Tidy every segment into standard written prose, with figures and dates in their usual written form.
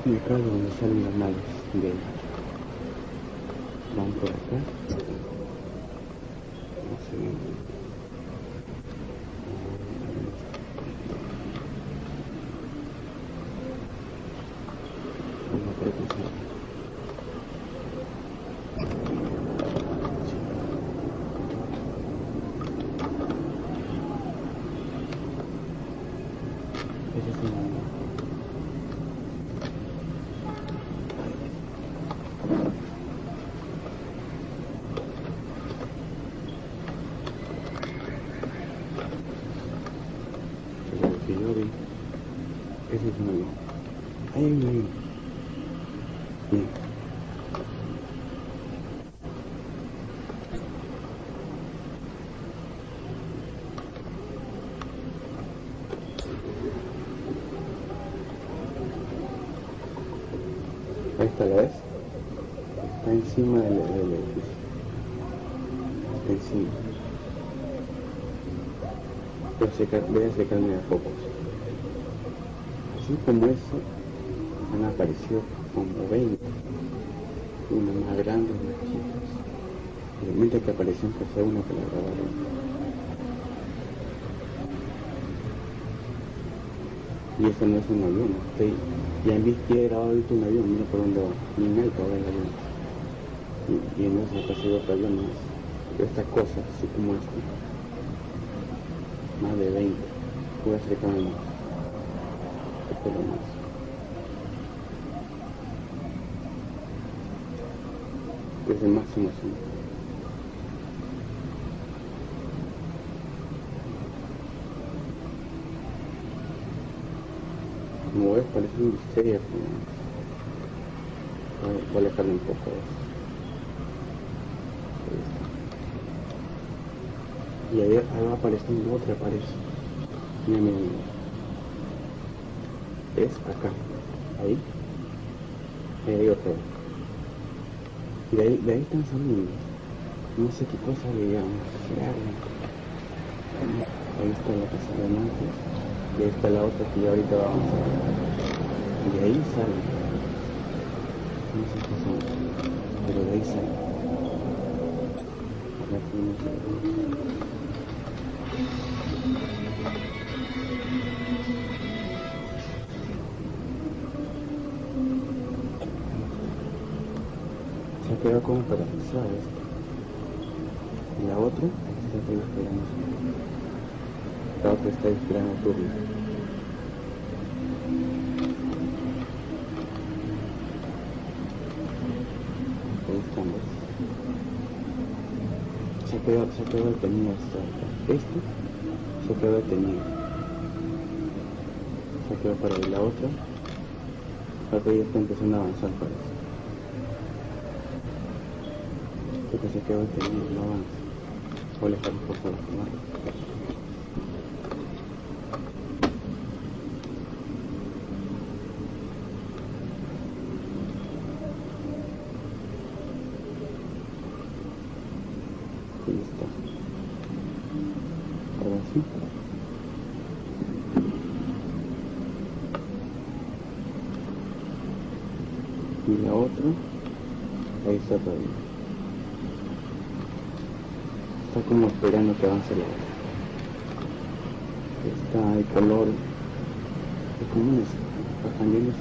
Y acá es donde salen las naves de van por acá. No sé. No creo que sea. Ese es un... que yo vi. Ese es un avión. Ahí hay un avión. Bien. Ahí está, ¿la ves? Está encima del edificio. Está encima. Voy a acercarme a pocos. Así como eso, han aparecido como 20. Uno más grande, unos chicos. Y mientras que apareció fue uno que la grabaron. Y eso no es un avión. Ya en vista he grabado ahorita un avión, mira por dónde va. Ni en alto va el avión. Y en eso apareció otro avión más. Esta cosa, así como esta. Más de 20. Voy a acercarme más. Pero más. Es el máximo así. Como ves, parece un misterio. Voy a alejarme un poco de eso. Y ahí va apareciendo otra, aparece. Mira, mira, mira. Es acá. Ahí. Ahí hay otra. Y de ahí están saliendo. No sé qué cosa le llaman. Ahí está la casa de montes. Y ahí está la otra que ya ahorita vamos a ver. Y de ahí sale. No sé qué son. Pero de ahí sale. Acá tenemos se ha quedado como paralizado esto. Y la otra está esperando. La otra está esperando turno. Ahí estamos. Se ha quedado detenido hasta acá. Este se quedó detenido. Se quedó para ver la otra. La otra ya está empezando a avanzar para eso. Porque se quedó detenido, no avanza. Voy a dejar un poco la cámara. Ahí está. Ahora sí. Y la otra, ahí está todavía. Está como esperando que avance la otra. Está el color de como unos pajanderos.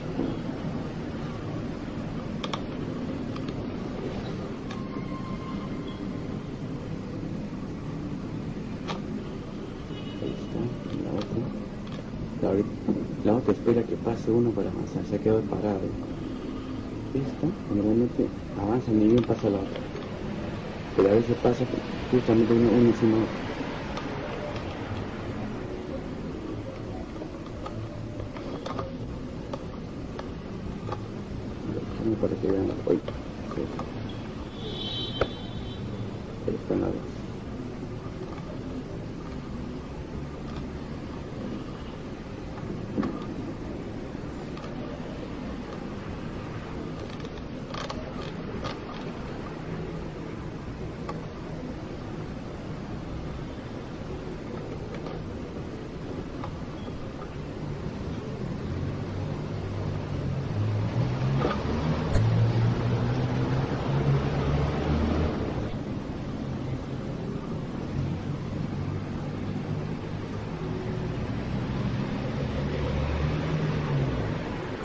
Ahí está, y la otra. La otra espera que pase uno para avanzar, se ha quedado parado. Esta normalmente avanza, ni bien pasa la otra. Pero a veces pasa justamente uno encima de otro. Para que vean hoy. Ahí están las dos.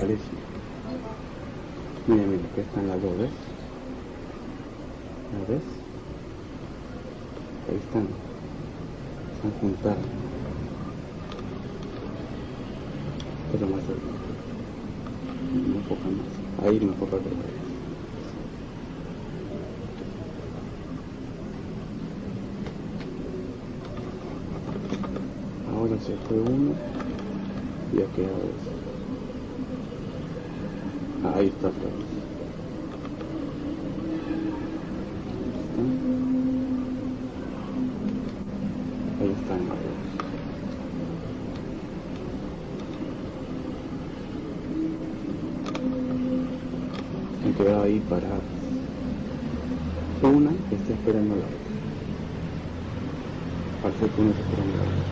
aparece. Mira, mira, que están las dos, ¿ves? ¿La ves? Ahí están. Están juntadas. Pero más cerca. Un poco más. Ahí un poco de cabeza. Ahora se fue uno y ha quedado ese. Ahí está otra vez. Ahí están los dos. Han quedado ahí parados. Una está esperando a la otra. Parece que uno está esperando a la otra.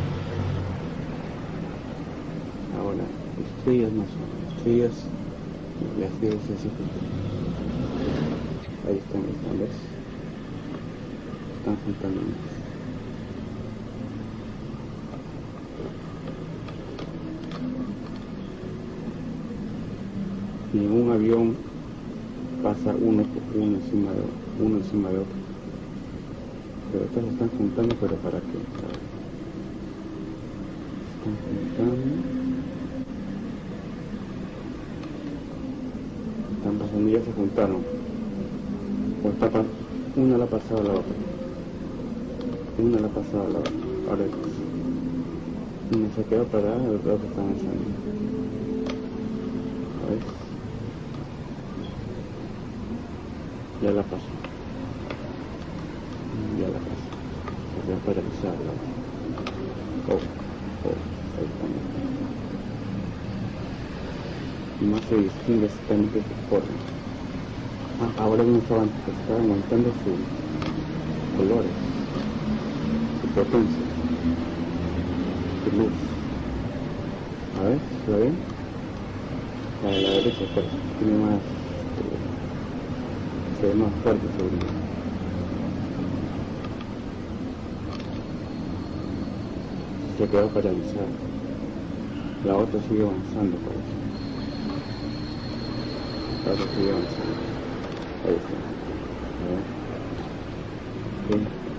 Ahora, estrellas más o menos. Estrellas, las estrellas así. Ahí están, ¿ves? Están juntando más. Y en un avión pasa uno encima de otro. Pero estas se están juntando, pero ¿para qué? Están juntando. Están pasando, ya se juntaron. O está una la ha pasado a la otra. Una la ha pasado a la otra. Ahora una se quedó parada, el otro está avanzando. A ver. Ya la pasó. Ya la pasó. Se quedó paralizada la otra. Ahí estamos. No se distingue exactamente su forma. Ahora no está aumentando sus colores, su potencia, su luz. A ver, ¿lo ven? La de la derecha pues, tiene más, se ve más fuerte su brillo. Se quedó paralizada. La otra sigue avanzando, parece. La otra sigue avanzando. Ahí está. A ver. Bien.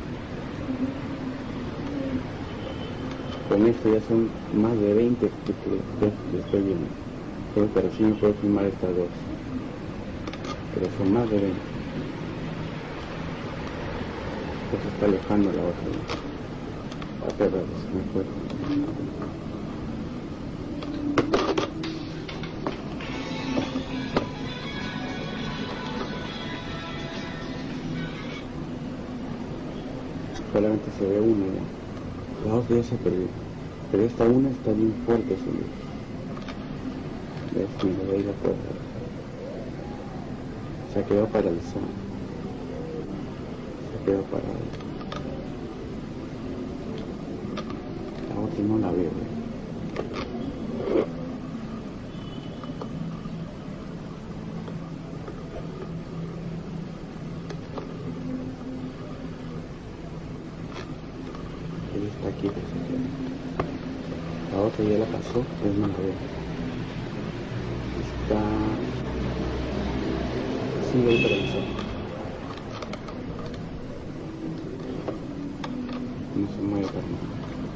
Con esto ya son más de 20 que estoy viendo. Pero sí me puedo filmar estas dos. Pero son más de 20. Pues se está alejando la otra. La perra se me fue. Solamente se ve uno ya. La otra ya se perdió. Pero esta una está bien fuerte su luz. ¿Ves? Mira, de ahí la fuerza. Se quedó paralizada. Se quedó parada. La otra no la veo. Está aquí, pues, la otra ya la pasó, pero no la veo. Está... sigue ahí paralizado. No se mueve para nada.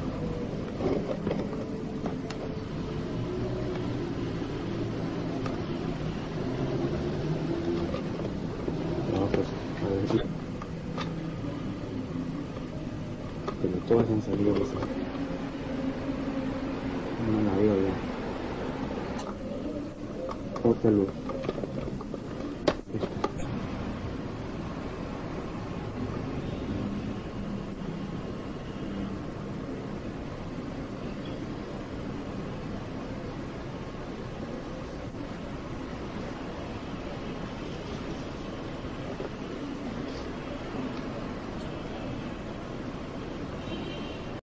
La otra, a ver si... pero todas han salido de esa. No la veo ya. Otra luz.